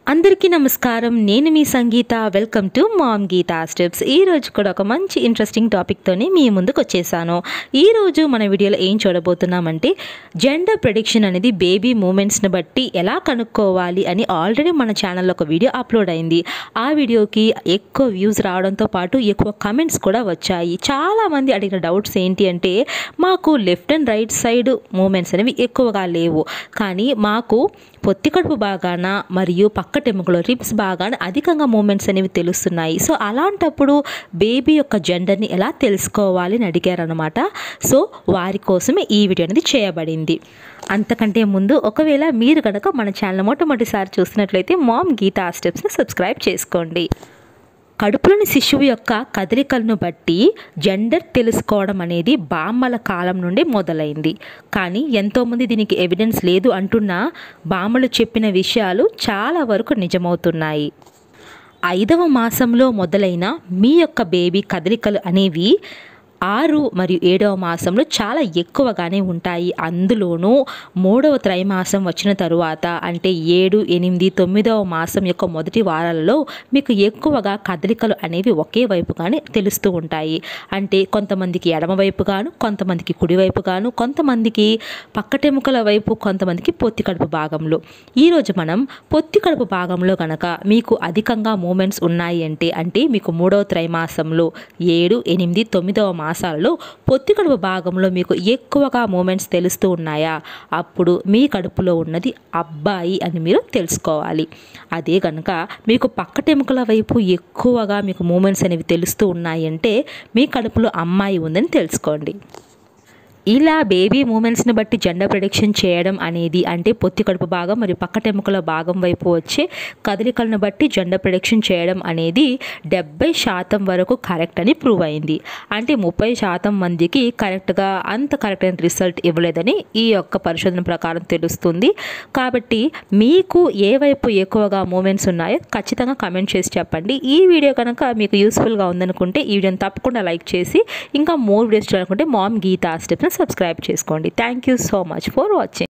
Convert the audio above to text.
అందరికీ నమస్కారం. నేను మీ Sangeetha. Welcome to mom Geetha steps. ఈరోజు కూడా ఒక మంచి ఇంట్రెస్టింగ్ టాపిక్తోనే మీ ముందుకు వచ్చేసాను. ఈరోజు మన వీడియోలో ఏం చూడబోతున్నామంటే జెండర్ ప్రెడిక్షన్ అనేది బేబీ మూమెంట్స్ని బట్టి ఎలా కనుక్కోవాలి అని ఆల్రెడీ మన ఛానల్లో ఒక వీడియో అప్లోడ్ అయింది. ఆ వీడియోకి ఎక్కువ వ్యూస్ రావడంతో పాటు ఎక్కువ కమెంట్స్ కూడా వచ్చాయి. చాలామంది అడిగిన డౌట్స్ ఏంటి అంటే మాకు left and right side moments అనేవి ఎక్కువగా లేవు, కానీ మాకు పొత్తి కడుపు భాగాన మరియు పక్కటెముకలో రిబ్స్ భాగాన అధికంగా మూమెంట్స్ అనేవి తెలుస్తున్నాయి. సో అలాంటప్పుడు బేబీ యొక్క జెండర్ని ఎలా తెలుసుకోవాలి అని అడిగారనమాట. సో వారి కోసమే ఈ వీడియో అనేది చేయబడింది. అంతకంటే ముందు ఒకవేళ మీరు కనుక మన ఛానల్ మొట్టమొదటిసారి చూసినట్లయితే మామ్ గీతా స్టెప్స్ని సబ్స్క్రైబ్ చేసుకోండి. కడుపులోని శిశువు యొక్క కదలికలను బట్టి జెండర్ తెలుసుకోవడం అనేది బామ్మల కాలం నుండి మొదలైంది. కానీ ఎంతోమంది దీనికి ఎవిడెన్స్ లేదు అంటున్నా బామ్మలు చెప్పిన విషయాలు చాలా వరకు నిజమవుతున్నాయి. 5వ మాసంలో మొదలైన మీ యొక్క బేబీ కదలికలు అనేవి 6 మరియు 7వ మాసంలో చాలా ఎక్కువగానే ఉంటాయి. అందులోనూ 3వ త్రైమాసం వచ్చిన తరువాత అంటే 7, 8, 9వ మాసం యొక్క మొదటి వారాలలో మీకు ఎక్కువగా కదలికలు అనేవి ఒకే వైపుగానే తెలుస్తూ ఉంటాయి. అంటే కొంతమందికి ఎడమ వైపుగాను, కొంతమందికి కుడివైపుగాను, కొంతమందికి పక్కటెముకల వైపు, కొంతమందికి పొత్తి కడుపు భాగంలో. ఈరోజు మనం పొత్తి కడుపు భాగంలో కనుక మీకు అధికంగా మూమెంట్స్ ఉన్నాయి అంటే మీకు 3వ త్రైమాసంలో 7, 8, 9వ మాసాలలో పొత్తి కడుపు భాగంలో మీకు ఎక్కువగా మూమెంట్స్ తెలుస్తూ ఉన్నాయా, అప్పుడు మీ కడుపులో ఉన్నది అబ్బాయి అని మీరు తెలుసుకోవాలి. అదే కనుక మీకు పక్కటెముకల వైపు ఎక్కువగా మీకు మూమెంట్స్ అనేవి తెలుస్తూ ఉన్నాయంటే మీ కడుపులో అమ్మాయి ఉందని తెలుసుకోండి. ఇలా బేబీ మూమెంట్స్ని బట్టి జెండర్ ప్రెడిక్షన్ చేయడం అనేది అంటే పొత్తి కడుపు భాగం మరియు పక్కటెముకల భాగం వైపు వచ్చే కదలికలను బట్టి జెండర్ ప్రెడిక్షన్ చేయడం అనేది 70% వరకు కరెక్ట్ అని ప్రూవ్ అయింది. అంటే 30% మందికి కరెక్ట్ అయిన రిజల్ట్ ఇవ్వలేదని ఈ యొక్క పరిశోధన ప్రకారం తెలుస్తుంది. కాబట్టి మీకు ఏ వైపు ఎక్కువగా మూమెంట్స్ ఉన్నాయో ఖచ్చితంగా కమెంట్ చేసి చెప్పండి. ఈ వీడియో కనుక మీకు యూస్ఫుల్గా ఉందనుకుంటే ఈ వీడియోని తప్పకుండా లైక్ చేసి ఇంకా మోర్ వీడియోస్ చూడాలనుకుంటే మామ్ గీతా స్టెప్స్ని సబ్స్క్రైబ్ చేసుకోండి. Thank you so much for watching.